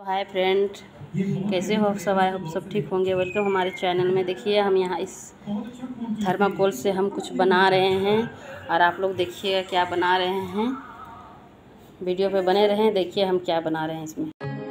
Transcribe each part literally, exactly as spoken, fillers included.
Hi friend, कैसे हो सब? आए हो सब ठीक होंगे। वेलकम हमारे चैनल में। देखिए हम यहाँ इस थर्माकोल से हम कुछ बना रहे हैं और आप लोग देखिएगा क्या बना रहे हैं। वीडियो पे बने रहें, देखिए हम क्या बना रहे हैं इसमें।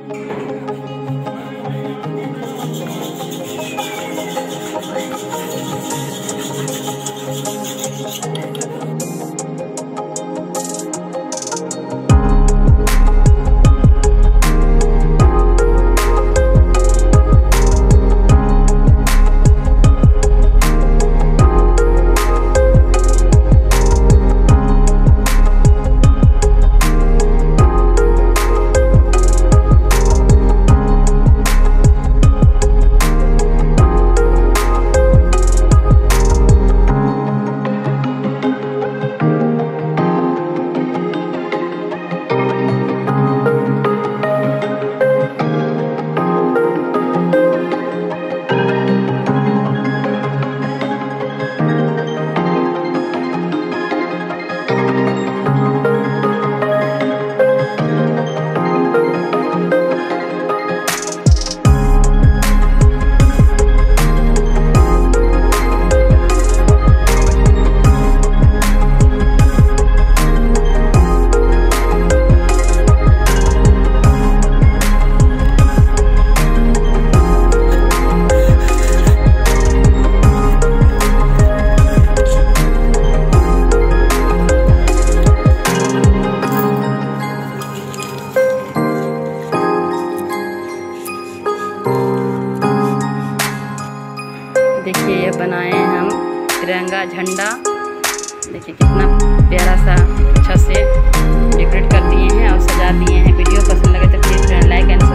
देखिए ये बनाए हैं हम तिरंगा झंडा। देखिए कितना प्यारा सा अच्छा से डेकोरेट कर दिए हैं और सजा दिए हैं। वीडियो पसंद लगे तो प्लीज़ लाइक एंड